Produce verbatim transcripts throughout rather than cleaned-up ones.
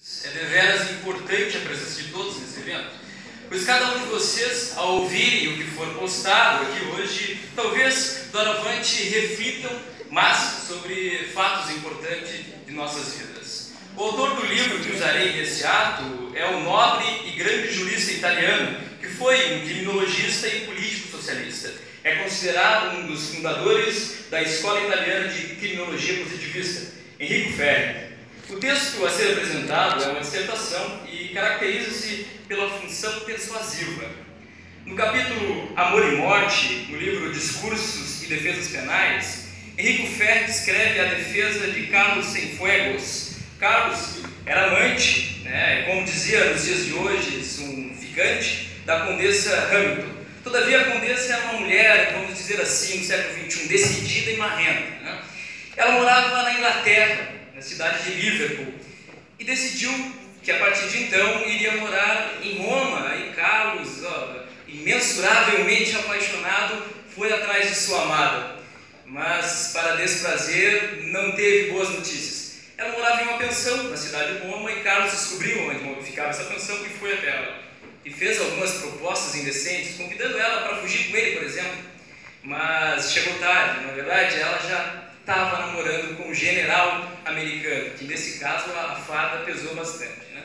É deveras importante a presença de todos nesse evento, pois cada um de vocês, ao ouvirem o que for postado aqui hoje, talvez doravante reflitam mais sobre fatos importantes de nossas vidas. O autor do livro que usarei nesse ato é o nobre e grande jurista italiano, que foi um criminologista e político socialista. É considerado um dos fundadores da Escola Italiana de Criminologia Positivista, Enrico Ferri. O texto a ser apresentado é uma dissertação e caracteriza-se pela função persuasiva. No capítulo Amor e Morte, no livro Discursos e Defesas Penais, Enrico Ferri escreve a defesa de Carlos Cienfuegos. Carlos era amante, né, como dizia nos dias de hoje, um ficante, da condessa Hamilton. Todavia, a condessa era uma mulher, vamos dizer assim, no século vinte e um, decidida e marrenta, né? Ela morava na Inglaterra, na cidade de Liverpool, e decidiu que a partir de então iria morar em Roma, e Carlos, ó, imensuravelmente apaixonado, foi atrás de sua amada, mas para desprazer não teve boas notícias. Ela morava em uma pensão na cidade de Roma e Carlos descobriu onde ficava essa pensão e foi até ela, e fez algumas propostas indecentes, convidando ela para fugir com ele, por exemplo, mas chegou tarde. Na verdade, ela já estava namorando com um general americano, que nesse caso a farda pesou bastante, né?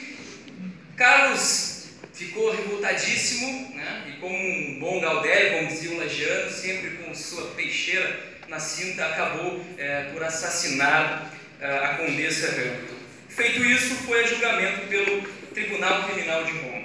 Carlos ficou revoltadíssimo, né? E como um bom gaudério, como dizia o lagiano, sempre com sua peixeira na cinta, acabou é, por assassinar é, a condessa Hamilton. Feito isso, foi a julgamento pelo Tribunal Criminal de Roma.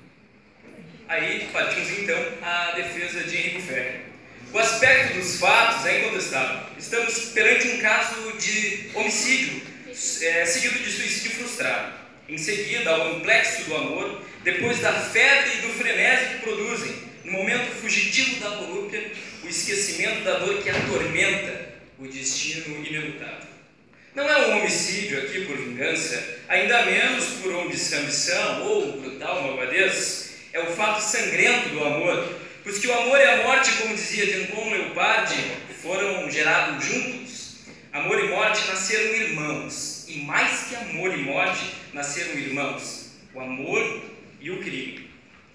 Aí partimos então à defesa de Enrico Ferri. O aspecto dos fatos é incontestável. Estamos perante um caso de homicídio, é, seguido de suicídio frustrado. Em seguida, ao complexo do amor, depois da febre e do frenesi que produzem, no momento fugitivo da volúpia, o esquecimento da dor que atormenta o destino inelutável. Não é um homicídio aqui por vingança, ainda menos por ambição ou brutal malvadez. É o fato sangrento do amor, pois que o amor e a morte, como dizia Jean-Paul Leopardi, foram gerados juntos. Amor e morte nasceram irmãos, e mais que amor e morte nasceram irmãos, o amor e o crime.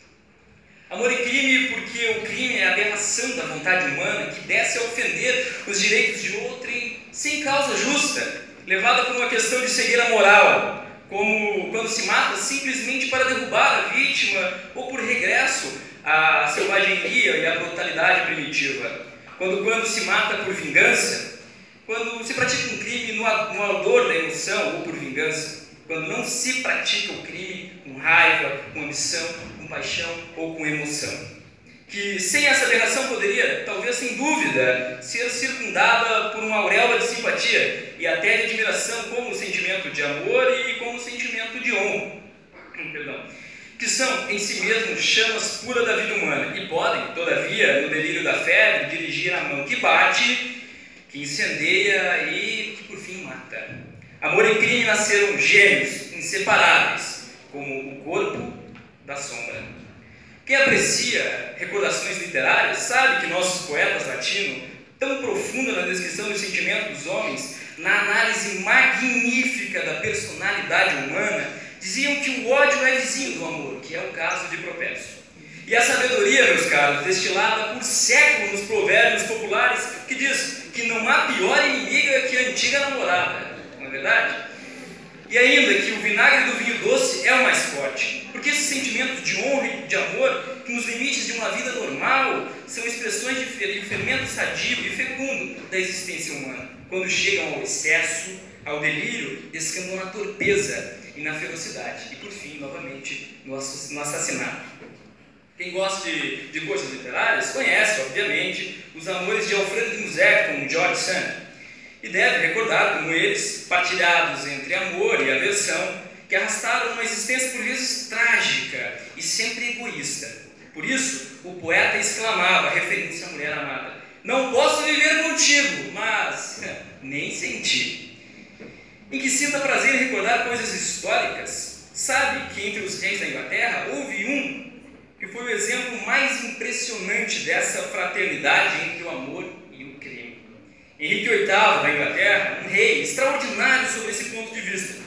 Amor e crime porque o crime é a aberração da vontade humana que desce a ofender os direitos de outrem sem causa justa, levada por uma questão de cegueira moral, como quando se mata simplesmente para derrubar a vítima ou por regresso à selvageria e à brutalidade primitiva. Quando, quando se mata por vingança, quando se pratica um crime no, no ardor da emoção ou por vingança, quando não se pratica o crime com raiva, com ambição, com paixão ou com emoção. Que sem essa aberração poderia, talvez sem dúvida, ser circundada por uma auréola de simpatia e até de admiração, como o sentimento de amor e como o sentimento de honra, perdão, que são em si mesmos chamas puras da vida humana e podem, todavia, no delírio da febre, dirigir a mão que bate, que incendeia e que por fim mata. Amor e crime nasceram gêmeos, inseparáveis, como o corpo da sombra. Quem aprecia recordações literárias sabe que nossos poetas latinos, tão profunda na descrição dos sentimentos dos homens, na análise magnífica da personalidade humana, diziam que o ódio é vizinho do amor, que é o caso de Propércio. E a sabedoria, meus caros, destilada por séculos nos provérbios populares, que diz que não há pior inimiga que a antiga namorada, não é verdade? E ainda que o vinagre do vinho doce é o mais forte, porque esses sentimentos de honra e de amor, que nos limites de uma vida normal, são expressões de fermento sadio e fecundo da existência humana. Quando chegam ao excesso, ao delírio, descambam na torpeza e na ferocidade, e por fim, novamente, no assassinato. Quem gosta de, de coisas literárias conhece, obviamente, os amores de Alfredo de Musset com George Sand, e deve recordar como eles, partilhados entre amor e aversão, que arrastaram uma existência por vezes trágica e sempre egoísta. Por isso, o poeta exclamava, referindo-se à mulher amada: "Não posso viver contigo, mas nem sem ti." Em que sinta prazer em recordar coisas históricas, sabe que entre os reis da Inglaterra houve um que foi o exemplo mais impressionante dessa fraternidade entre o amor e o crime. Henrique oitavo da Inglaterra, um rei extraordinário sobre esse ponto de vista, que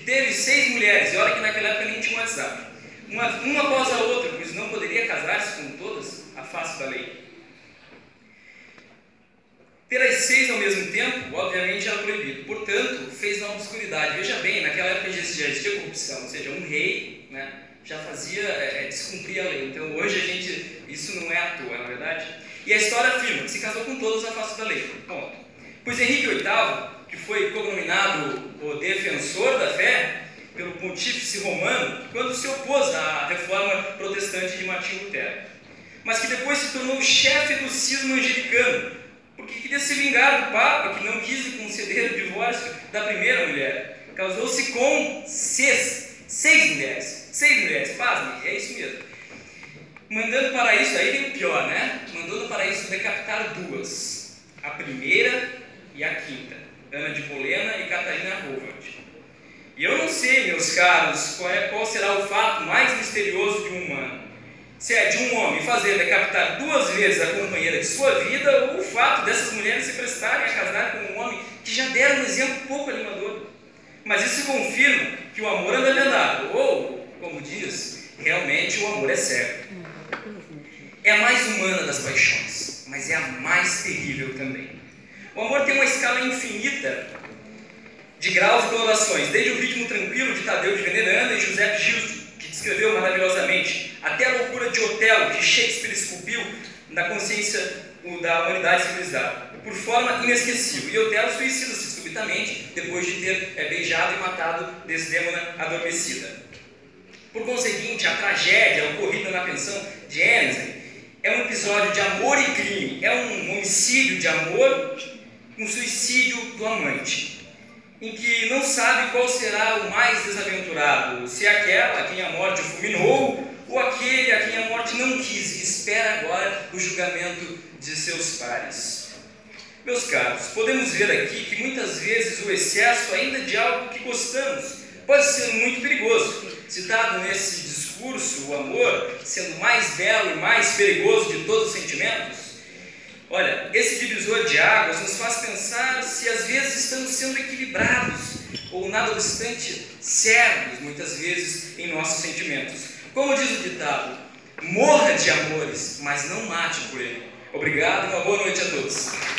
teve seis mulheres, e olha que naquela época nem tinha WhatsApp, uma, uma após a outra, pois não poderia casar-se com todas à face da lei. Ter as seis ao mesmo tempo, obviamente, era proibido. Portanto, fez na obscuridade. Veja bem, naquela época já existia corrupção, ou seja, um rei, né, já fazia é, descumprir a lei. Então, hoje a gente, isso não é à toa, na verdade. E a história afirma que se casou com todas à face da lei. Ponto. Pois Henrique oitavo, que foi cognominado o defensor da fé pelo pontífice romano, quando se opôs à reforma protestante de Martinho Lutero, mas que depois se tornou o chefe do cisma angelicano, porque queria se vingar do Papa, que não quis lhe conceder o divórcio da primeira mulher. Casou-se com seis, seis mulheres. Seis mulheres, pasmem, é isso mesmo. Mandando para isso, aí vem o pior, né? Mandando para isso decapitar duas. A primeira e a quinta. Ana de Bolena e Catarina Howard. E eu não sei, meus caros, qual, é, qual será o fato mais misterioso de um humano. Se é de um homem fazer decapitar duas vezes a companheira de sua vida, ou o fato dessas mulheres se prestarem a casar com um homem que já deram um exemplo pouco animador. Mas isso confirma que o amor anda vendado, ou, como diz, realmente o amor é cego. É a mais humana das paixões, mas é a mais terrível também. O amor tem uma escala infinita de graus e colorações, desde o ritmo tranquilo de Tadeu de Veneranda e José Gildo, que descreveu maravilhosamente, até a loucura de Otelo, que Shakespeare esculpiu na consciência da humanidade civilizada, por forma inesquecível. E Otelo suicida-se subitamente, depois de ter é, beijado e matado Desdémona adormecida. Por conseguinte, a tragédia ocorrida na pensão de Ensslin é um episódio de amor e crime, é um homicídio de amor, um suicídio do amante, em que não sabe qual será o mais desaventurado, se é aquela a quem a morte o fulminou, ou aquele a quem a morte não quis e espera agora o julgamento de seus pares. Meus caros, podemos ver aqui que muitas vezes o excesso ainda de algo que gostamos pode ser muito perigoso. Citado nesse discurso, o amor sendo mais belo e mais perigoso de todos os sentimentos, olha, esse divisor de águas nos faz pensar se às vezes estamos sendo equilibrados ou, nada obstante, cegos, muitas vezes, em nossos sentimentos. Como diz o ditado, morra de amores, mas não mate por ele. Obrigado e uma boa noite a todos.